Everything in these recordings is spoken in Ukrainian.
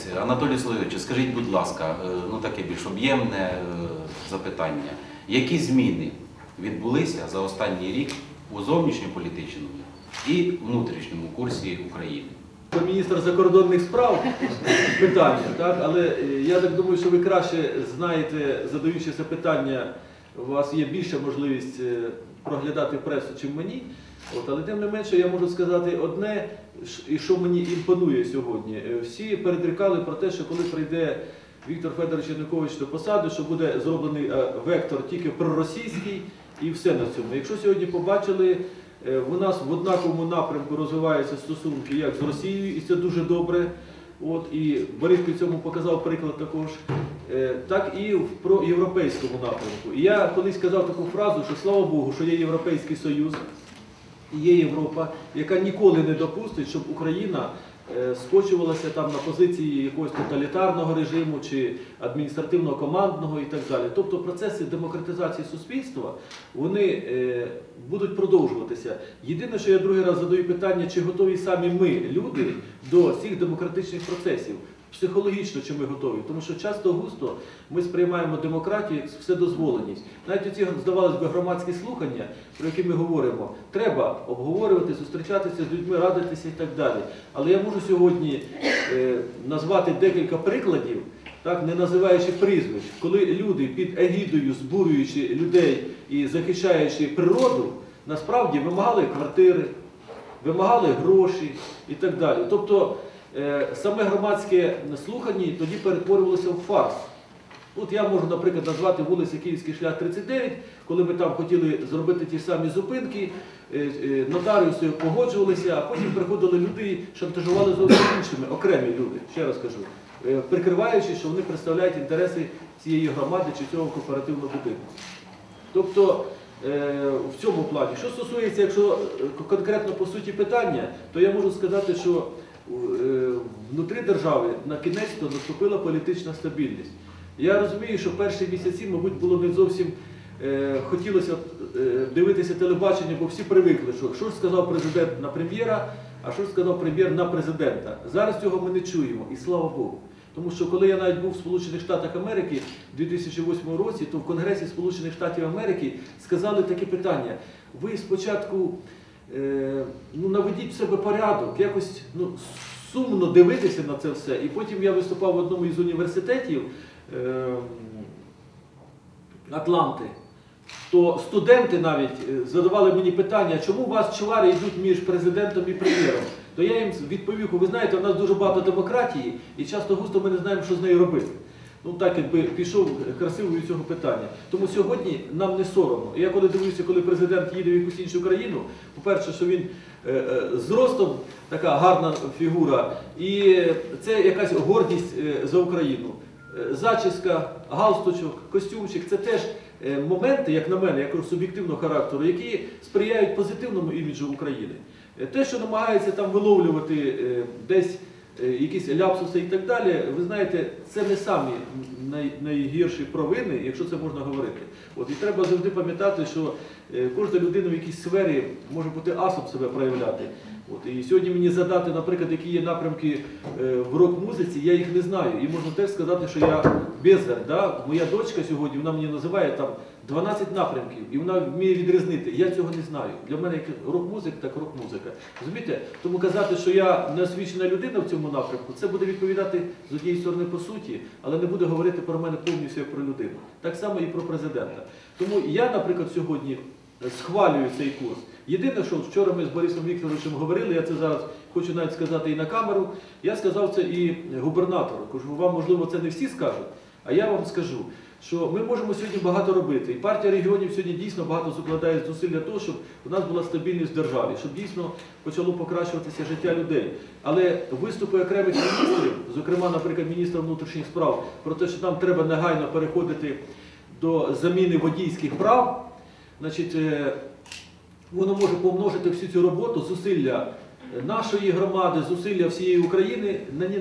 Анатолій Соловійович, скажіть, будь ласка, ну таке більш об'ємне запитання. Які зміни відбулися за останній рік у зовнішньополітичному і внутрішньому курсі України? Міністр закордонних справ питання, так? Але я так думаю, що ви краще знаєте, задаючи це питання, у вас є більша можливість проглядати пресу, чим мені. Але тим не менше я можу сказати одне, і що мені імпонує сьогодні. Всі передрікали про те, що коли прийде Віктор Федорович Янукович до посади, що буде зроблений вектор тільки проросійський і все на цьому. Якщо сьогодні побачили, у нас в однаковому напрямку розвиваються стосунки як з Росією, і це дуже добре. І Борис при цьому показав приклад також, так і в проєвропейському напрямку. І я колись казав таку фразу, що слава Богу, що є Європейський Союз, і є Європа, яка ніколи не допустить, щоб Україна скочувалася там на позиції якогось тоталітарного режиму чи адміністративного командного і так далі. Тобто процеси демократизації суспільства, вони будуть продовжуватися. Єдине, що я другий раз задаю питання, чи готові самі ми, люди, до цих демократичних процесів. Психологічно, чи ми готові. Тому що часто-густо ми сприймаємо демократію як вседозволеність. Навіть оці, здавалось би, громадські слухання, про які ми говоримо, треба обговорювати, зустрічатися з людьми, радитися і так далі. Але я можу сьогодні назвати декілька прикладів, так, не називаючи прізвищ, коли люди під егідою, збурюючи людей і захищаючи природу, насправді вимагали квартири, вимагали гроші і так далі. Тобто, саме громадське слухання тоді перетворювалося в фарс. От я можу, наприклад, назвати вулицю Київський шлях 39, коли ми там хотіли зробити ті самі зупинки, нотаріуси погоджувалися, а потім приходили люди і шантажували зовсім іншими, окремі люди, ще раз кажу, прикриваючи, що вони представляють інтереси цієї громади чи цього кооперативного будинку. Тобто, в цьому плані. Що стосується, якщо конкретно по суті питання, то я можу сказати, що внутрі держави на кінець-то наступила політична стабільність. Я розумію, що перші місяці, мабуть, було не зовсім хотілося дивитися телебачення, бо всі привикли, що ж сказав президент на прем'єра, а що ж сказав прем'єр на президента. Зараз цього ми не чуємо, і слава Богу. Тому що коли я навіть був в Сполучених Штатах Америки в 2008 році, то в Конгресі Сполучених Штатів Америки сказали таке питання: ви спочатку наведіть в себе порядок, якось сумно дивитися на це все. І потім я виступав в одному із університетів Атланти, то студенти навіть задавали мені питання, чому у вас чвари йдуть між президентом і прем'єром. То я їм відповів: ви знаєте, у нас дуже багато демократії і часто-густо ми не знаємо, що з нею робити. Ну так, якби пішов красиво від цього питання. Тому сьогодні нам не соромно. І я коли дивлюся, коли президент їде в якусь іншу країну, по-перше, що він зростом така гарна фігура, і це якась гордість за Україну. Зачіска, галстучок, костюмчик – це теж моменти, як на мене, як суб'єктивного характеру, які сприяють позитивному іміджу України. Те, що намагається там виловлювати десь якісь ляпсуси і так далі, ви знаєте, це не самі найгірші провини, якщо це можна говорити. І треба завжди пам'ятати, що кожна людина в якійсь сфері може бути асом себе проявляти. І сьогодні мені задати, наприклад, які є напрямки в рок-музиці, я їх не знаю. І можна теж сказати, що я бездар. Да? Моя дочка сьогодні, вона мені називає там 12 напрямків, і вона вміє відрізнити. Я цього не знаю. Для мене як рок-музик, так рок-музика. Розумієте? Тому казати, що я неосвічена людина в цьому напрямку, це буде відповідати з однієї сторони по суті, але не буде говорити про мене повністю як про людину. Так само і про президента. Тому я, наприклад, сьогодні схвалюю цей курс. Єдине, що вчора ми з Борисом Вікторовичем говорили, я це зараз хочу навіть сказати і на камеру, я сказав це і губернатору. Кажу, вам, можливо, це не всі скажуть, а я вам скажу, що ми можемо сьогодні багато робити. І партія регіонів сьогодні дійсно багато закладає зусиль для того, щоб у нас була стабільність в державі, щоб дійсно почало покращуватися життя людей. Але виступи окремих міністрів, зокрема, наприклад, міністра внутрішніх справ, про те, що нам треба негайно переходити до заміни водійських прав, значить, воно може помножити всю цю роботу, зусилля нашої громади, зусилля всієї України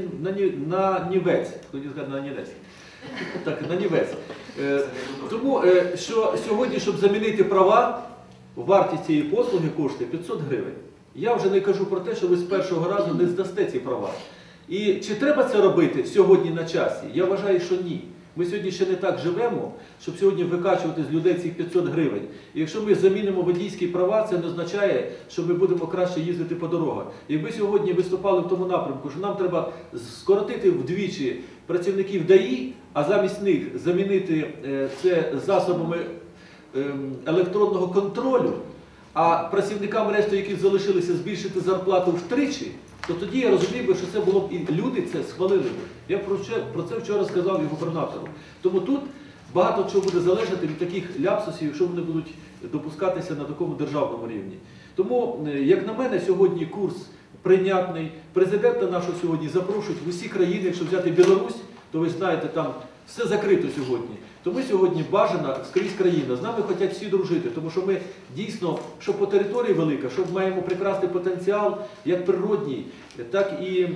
на нівець. Хто не сказав на нівець? Так, на нівець. Тому, що сьогодні, щоб замінити права, вартість цієї послуги коштує 500 гривень. Я вже не кажу про те, що ви з першого разу не здасте ці права. І чи треба це робити сьогодні на часі? Я вважаю, що ні. Ми сьогодні ще не так живемо, щоб сьогодні викачувати з людей цих 500 гривень. І якщо ми замінимо водійські права, це не означає, що ми будемо краще їздити по дорогах. Якби сьогодні виступали в тому напрямку, що нам треба скоротити вдвічі працівників ДАІ, а замість них замінити це засобами електронного контролю, а працівникам решти, які залишилися, збільшити зарплату втричі, то тоді я розумів би, що це було б і люди це схвалили б. Я про це вчора сказав і губернатору. Тому тут багато чого буде залежати від таких ляпсусів, якщо вони будуть допускатися на такому державному рівні. Тому, як на мене, сьогодні курс прийнятний. Президента нашого сьогодні запрошують в усі країни. Якщо взяти Білорусь, то ви знаєте, там все закрито сьогодні. То ми сьогодні бажана скрізь країна. З нами хочуть всі дружити, тому що ми дійсно, що по території велика, що маємо прекрасний потенціал, як природній, так і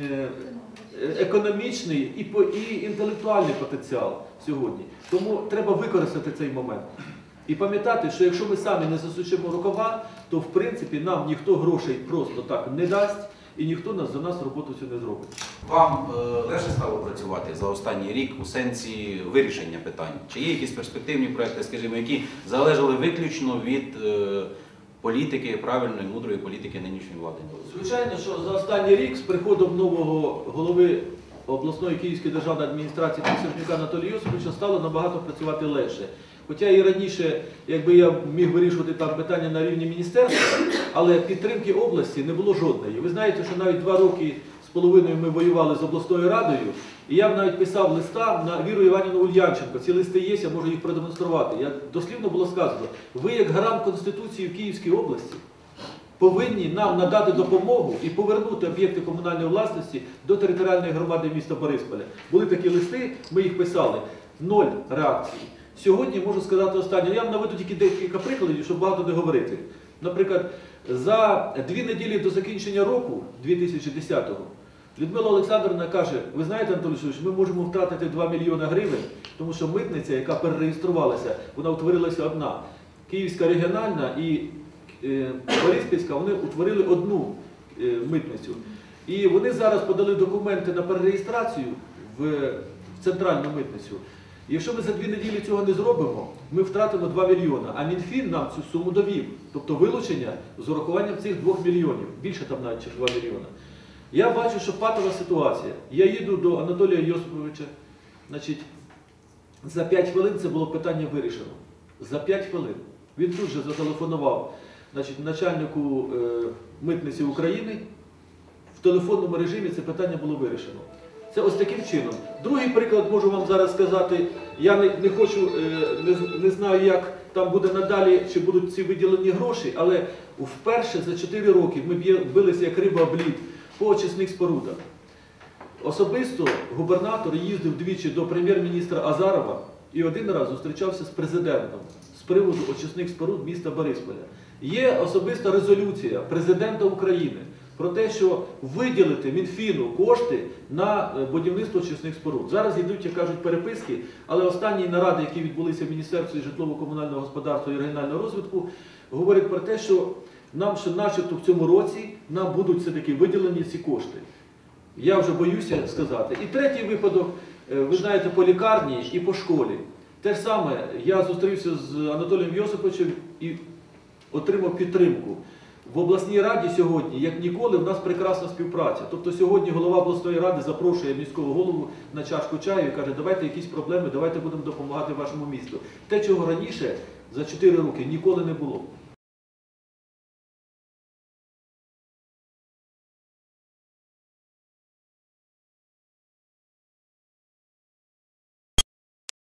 економічний, і інтелектуальний потенціал сьогодні. Тому треба використати цей момент. І пам'ятати, що якщо ми самі не засучимо рукава, то в принципі нам ніхто грошей просто так не дасть, і ніхто за нас роботу цю не зробить. Вам легше стало працювати за останній рік у сенсі вирішення питань? Чи є якісь перспективні проекти, скажімо, які залежали виключно від політики, правильної, мудрої політики нинішньої влади? Звичайно, що за останній рік з приходом нового голови обласної Київської державної адміністрації Присяжнюка Анатолія Йосиповича стало набагато працювати легше. Хоча і раніше, якби я міг вирішувати там питання на рівні міністерства, але підтримки області не було жодної. Ви знаєте, що навіть 2 роки з половиною ми воювали з обласною радою, і я навіть писав листа на Віру Іванівну Ульянченко. Ці листи є, я можу їх продемонструвати. Дослівно було сказано, ви як гарант Конституції в Київській області повинні нам надати допомогу і повернути об'єкти комунальної власності до територіальної громади міста Борисполя. Були такі листи, ми їх писали. 0 реакції. Сьогодні можу сказати останнє. Я вам наведу тільки декілька прикладів, щоб багато не говорити. Наприклад, за 2 неділі до закінчення року 2010-го Людмила Олександрівна каже, ви знаєте, Анатолій Сергійович, ми можемо втратити 2 мільйони гривень, тому що митниця, яка перереєструвалася, вона утворилася одна. Київська регіональна і Бориспільська, вони утворили одну митницю. І вони зараз подали документи на перереєстрацію в центральну митницю. Якщо ми за 2 неділі цього не зробимо, ми втратимо 2 мільйони, а Мінфін нам цю суму довів. Тобто вилучення з урахуванням цих 2 мільйонів, більше там навіть, ніж 2 мільйони. Я бачу, що патова ситуація. Я їду до Анатолія Йосиповича, значить, за 5 хвилин це було питання вирішено. За 5 хвилин. Він тут же зателефонував, значить, начальнику митниці України, в телефонному режимі це питання було вирішено. Це ось таким чином. Другий приклад можу вам зараз сказати. Я не хочу, не знаю, як там буде надалі, чи будуть ці виділені гроші, але вперше за 4 роки ми билися як риба об лід по очисних спорудах. Особисто губернатор їздив двічі до прем'єр-міністра Азарова і 1 раз зустрічався з президентом з приводу очисних споруд міста Борисполя. Є особиста резолюція президента України про те, що виділити Мінфіну кошти на будівництво очисних споруд. Зараз йдуть, як кажуть, переписки, але останні наради, які відбулися в Міністерстві житлово-комунального господарства і регіонального розвитку, говорять про те, що нам, що начебто в цьому році, нам будуть все-таки виділені ці кошти. Я вже боюся сказати. І третій випадок, ви знаєте, по лікарні і по школі. Те ж саме, я зустрівся з Анатолієм Йосиповичем і отримав підтримку. В обласній раді сьогодні, як ніколи, в нас прекрасна співпраця. Тобто сьогодні голова обласної ради запрошує міського голову на чашку чаю і каже, давайте якісь проблеми, давайте будемо допомагати вашому місту. Те, чого раніше за 4 роки ніколи не було.